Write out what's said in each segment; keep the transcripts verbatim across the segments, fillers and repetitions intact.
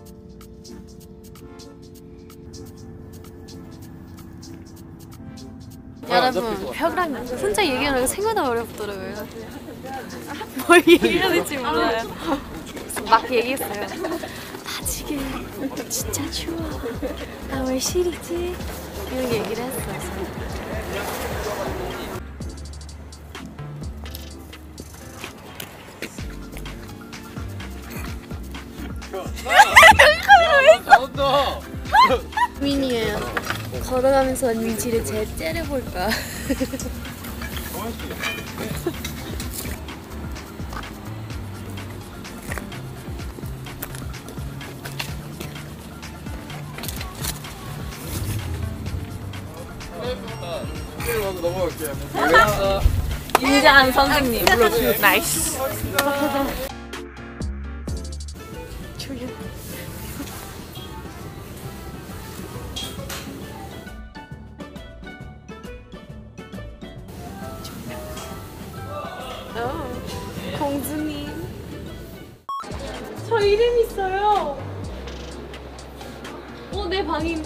여러분, 벽이랑 혼자 얘기하는 거 생각보다 어렵더라고요. 뭘 얘기해야 될지 몰라요. 막 얘기했어요. 나 지금 진짜 추워. 나 왜 시리지? 이런 얘기를 했어요. 나온다. 고민이에요. 걸어가면서 민지를 제 째려볼까. 넘어갈게요. 인자한 선생님. 나이스. 조용. 어, 공주님. 저 이름 있어요. 어, 내 방인데?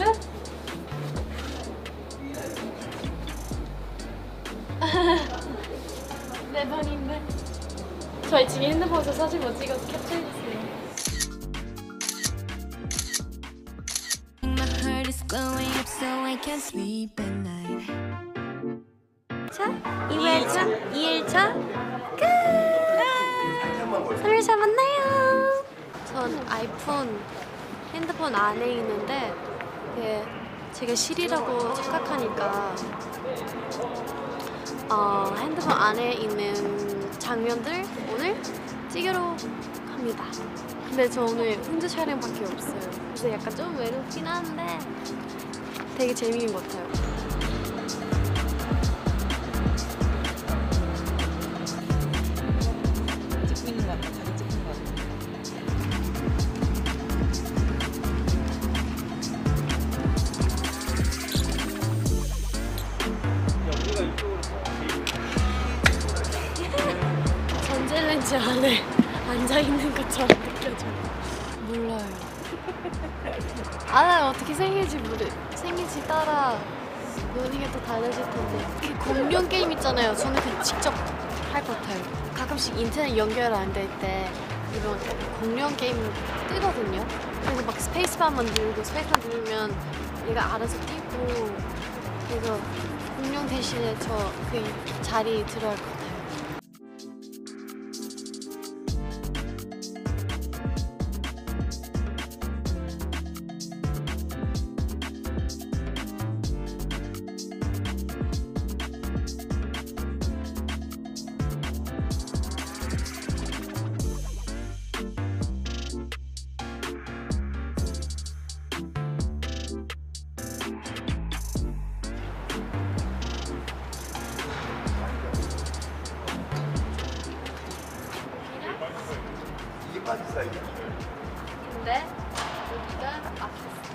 내 방인데. 저희 지금 핸드폰에서 사진 못 찍어서 캡처해주세요. 자, 이 회차, 이 일차 끝! 삼 일차 만나요! 전 아이폰 핸드폰 안에 있는데 이게 제가 실이라고 착각하니까 어, 핸드폰 안에 있는 장면들 오늘 찍으러 갑니다. 근데 저 오늘 혼자 촬영밖에 없어요. 그래서 약간 좀 외롭긴 한데 되게 재미있는 것 같아요. 찍고 있는 것 같아. 자기 찍는 것 같아. 전자레인지 안에 앉아있는 것처럼 느껴져요. 몰라요. 알아요. 어떻게 생길지 모르 생길지 따라 노는 게 또 달라질 텐데. 그 공룡 게임 있잖아요. 저는 그냥 직접 할 것 같아요. 가끔씩 인터넷 연결 안 될 때 이런 공룡 게임 뜨거든요. 그래서 막 스페이스바만 누르고 스페이스바 누르면 얘가 알아서 뛰고, 그래서 공룡 대신에 저 그 자리 들어갈 것 같아요. 근데 여기가 막혔어.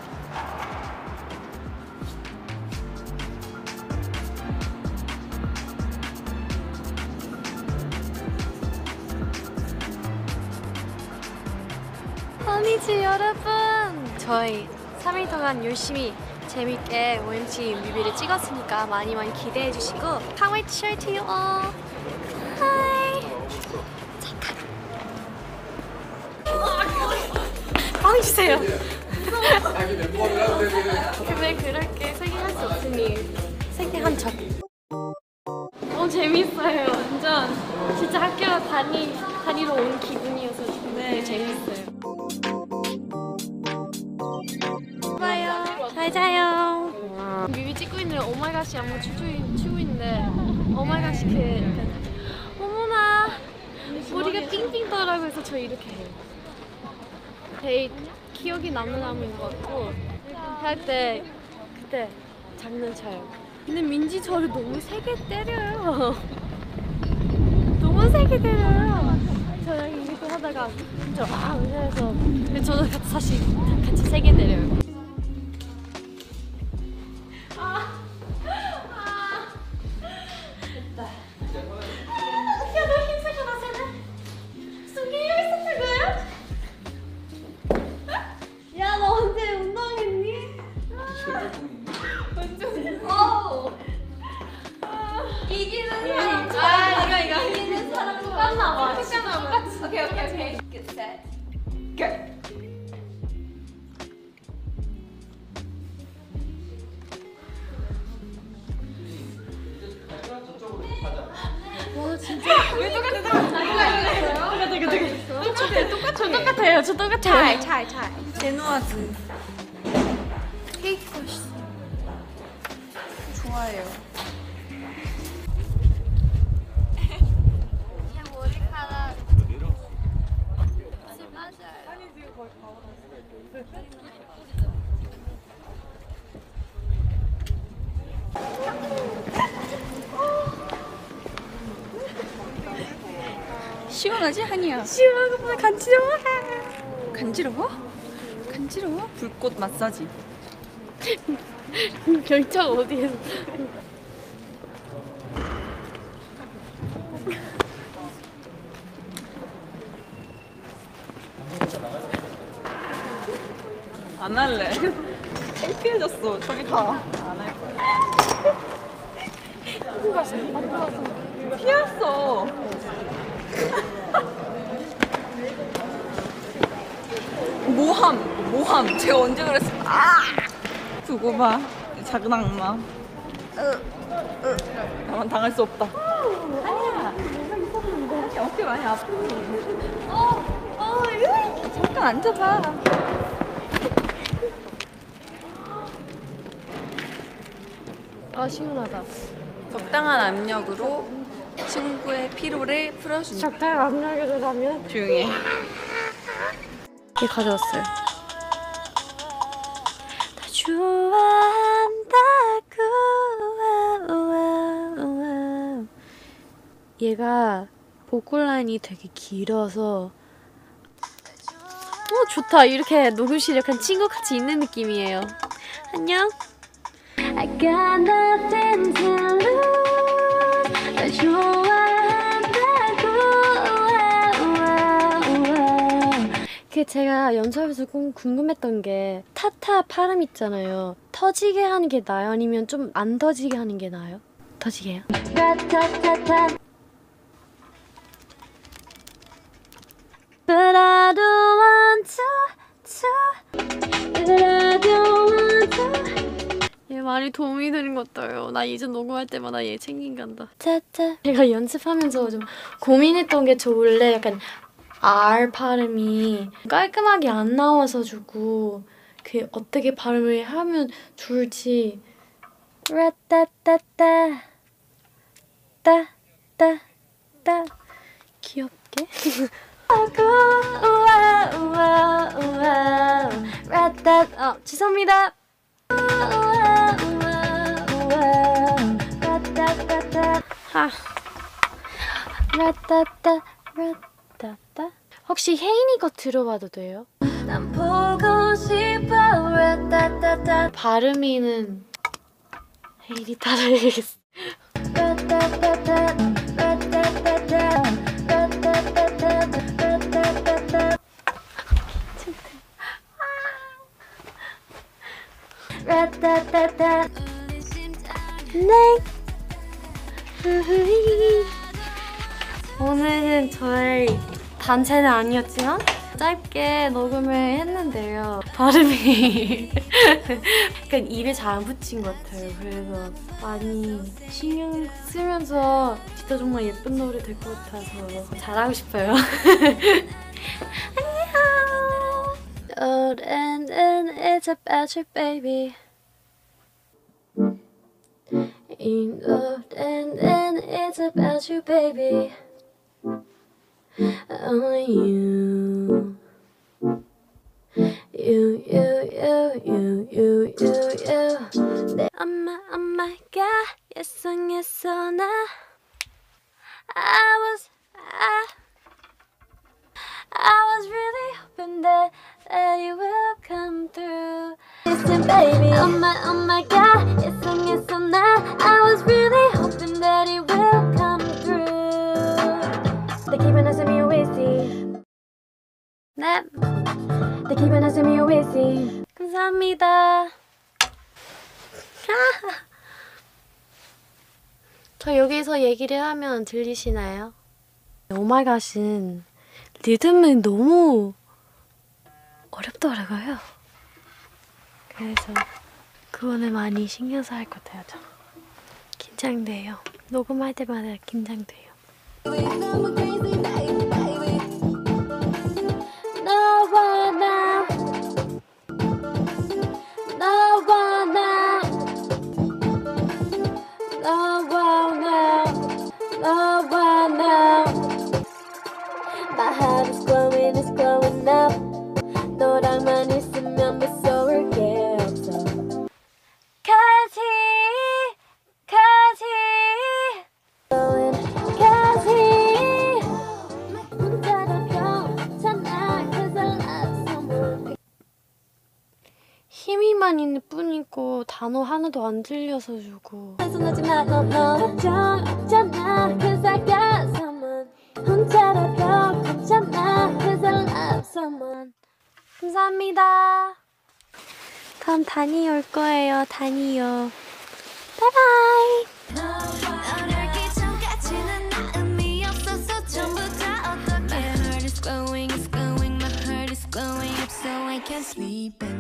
아니지 여러분. 저희 삼 일 동안 열심히 재밌게 오엠지 뮤비를 찍었으니까 많이 많이 기대해 주시고 Can't wait to show it to you all. Hi. 빵 주세요. 근데 그렇게 세팅할 수 없으니 세팅한 척. 너무 재밌어요. 완전 진짜 학교 다니, 다니러 온 기분이어서 되게 재밌어요. 봐요. 잘 자요. 뮤비 찍고 있는 오마이갓이 아무 추고, 추고 있는데 오마이갓이 그 어머나 머리가 삥삥 떠라고 해서 저 이렇게 해요. 되게 기억이 남는 나무인 것 같고 할 때 그때 장난쳐요. 근데 민지 저를 너무 세게 때려요. 너무 세게 때려요. 저랑 이렇게 하다가 진짜 아 의자에서 근데 저도 같이 사실 같이 세게 때려요. 아, 아, 됐다. 야, 너 힘쓰고 나서는 숨기고 있었던 거야? Okay, okay, okay. Get set. Go. 저 똑같아요. 저 똑같아요. 차이, 차이, 차이. 제노아즈 케이크 맛있어. 좋아해요. 그냥 머리카락. 맞아요. 시원하지 한이야? 시원한 것보다 간지러워. 간지러워? 간지러워? 불꽃 마사지. 결정 어디에서? 안 할래. 창피해졌어. 저기 가. 안 할 거야. 피했어. 모함, 모함. 제가 언제 그랬어? 아! 두고 봐. 이 작은 악마. 나만 당할 수 없다. 아니야. 아니야, 어깨 많이 아프고. 어, 어, 이거. 잠깐 앉아봐. 아 시원하다. 적당한 압력으로 친구의 피로를 풀어준다. 적당히 압력이라면 조용히 해. 이렇게 가져왔어요. 다 좋아한다고. 우와, 우와. 얘가 보컬 라인이 되게 길어서 어 좋다. 이렇게 녹음실 약간 친구같이 있는 느낌이에요. 안녕. I got nothing to lose. 나 좋아한다고. 우와, 우와. 그 제가 연습에서 꼭 궁금했던 게 타타 발음 있잖아요. 터지게 하는 게 나아요? 아니면 좀 안 터지게 하는 게 나아요? 터지게 해요. 타타타타. But I don't want to, to. But I don't want to. 얘 많이 도움이 되는 것 같아요. 나 이제 녹음할 때마다 얘 챙긴간다. 짜짜. 제가 연습하면서 좀 고민했던 게 저 원래 약간 R 발음이 깔끔하게 안 나와서 주고 그 어떻게 발음을 하면 좋을지 라따따따 따따따 귀엽게 우와 우와 우와 라따 어 죄송합니다. 우와 우와 우와 라따따따 하 라따따 라따따 혹시 혜인이 거 들어봐도 돼요? 난 보고 싶어 라따따따 발음이는 혜인이 따라해야겠어. 라따따따 라따따따 라따따따 라따따따 라따따따 네 오늘은 저의 단체는 아니었지만 짧게 녹음을 했는데요. 발음이 약간 입에 잘 안 붙인 것 같아요. 그래서 많이 신경 쓰면서 진짜 정말 예쁜 노래 될 것 같아서 잘하고 싶어요. 안녕. Oh, and, and it's about you, baby. You know, and, and it's about you, baby. Only you. You, you, you, you, you, you, you. Oh my, oh my God, yes, oh, yes, oh, now. I was, I, I was really hoping that, that you will come through. Listen, baby, oh my, oh my God, yes, oh, yes, oh, now. I was really hoping that it will come through. They keep on asking me always see. 네. They keep on asking me always see. 감사합니다. 저 여기서 얘기를 하면 들리시나요? 오마이갓은 리듬이 너무 어렵더라고요. 그래서 그거는 많이 신경 써야 할 것 같아요. 저. 긴장돼요. 녹음할 때마다 긴장돼요. 너와 나 너와 나 너와 나 너와 나 My heart is glowing, it's glowing up 너랑만 있으면 무서울 게 없어 Cause he, cause he Cause he 혼자라도 괜찮아 Cause I love someone 힘이만 있는 뿐이고 단어 하나도 안 들려서 주고 손하지 마, 너, 너 걱정 없잖아 Cause I got someone 혼자라도 괜찮아 Cause I love someone 감사합니다. 다음 다니 올 거예요. 다니요. 바이바이. Sleep.